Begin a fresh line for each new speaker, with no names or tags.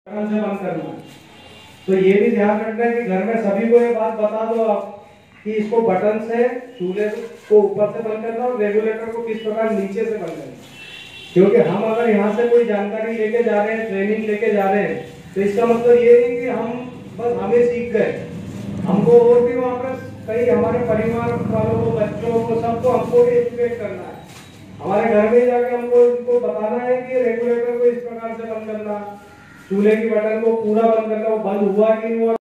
Button से बंद करना है। तो ये भी ध्यान रखना है कि घर में सभी को ये बात बता दो आप कि इसको बटन से चूल्हे को ऊपर से बंद करना और रेगुलेटर को किस प्रकार नीचे से बंद करना। क्योंकि हम अगर यहाँ से कोई जानकारी लेके जा रहे हैं, ट्रेनिंग लेके जा रहे हैं, तो इसका मतलब ये नहीं कि हम बस हमें सीख गए, हमको और भी वहाँ पर कई हमारे परिवार वालों को, बच्चों को, सबको हमको भी एजुकेट करना है। हमारे घर में जाके हमको इनको बताना है कि रेगुलेटर को इस प्रकार से बंद करना, चूल्हे की बटन को पूरा बंद करना, वो बंद हुआ कि नहीं हुआ।